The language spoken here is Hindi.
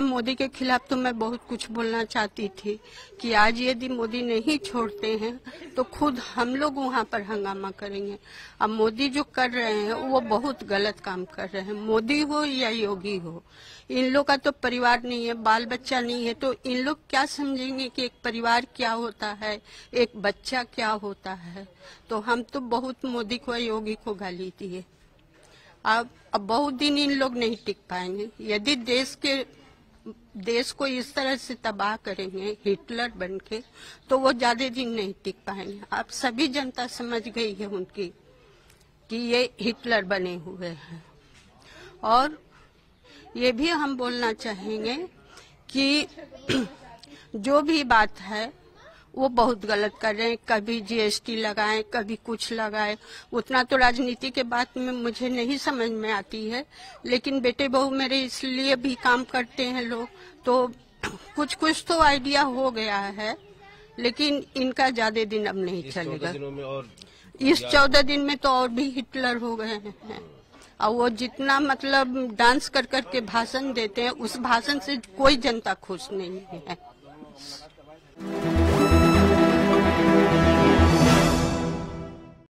मोदी के खिलाफ तो मैं बहुत कुछ बोलना चाहती थी कि आज यदि मोदी नहीं छोड़ते हैं तो खुद हम लोग वहाँ पर हंगामा करेंगे। अब मोदी जो कर रहे हैं वो बहुत गलत काम कर रहे हैं, मोदी हो या योगी हो। इन लोग का तो परिवार नहीं है, बाल बच्चा नहीं है, तो इन लोग क्या समझेंगे कि एक परिवार क्या होता है, एक बच्चा क्या होता है। तो हम तो बहुत मोदी को योगी को गाली दिए। अब बहुत दिन इन लोग नहीं टिक पाएंगे। यदि देश को इस तरह से तबाह करेंगे हिटलर बन के, तो वो ज्यादा दिन नहीं टिक पाएंगे। अब सभी जनता समझ गई है उनकी कि ये हिटलर बने हुए हैं। और ये भी हम बोलना चाहेंगे कि जो भी बात है वो बहुत गलत कर रहे हैं। कभी जीएसटी लगाएं, कभी कुछ लगाएं। उतना तो राजनीति के बात में मुझे नहीं समझ में आती है, लेकिन बेटे बहू मेरे इसलिए भी काम करते हैं लोग, तो कुछ कुछ तो आइडिया हो गया है। लेकिन इनका ज्यादा दिन अब नहीं चलेगा। इस 14 दिन में तो और भी हिटलर हो गए हैं। और वो जितना मतलब डांस कर करके भाषण देते हैं, उस भाषण से कोई जनता खुश नहीं है।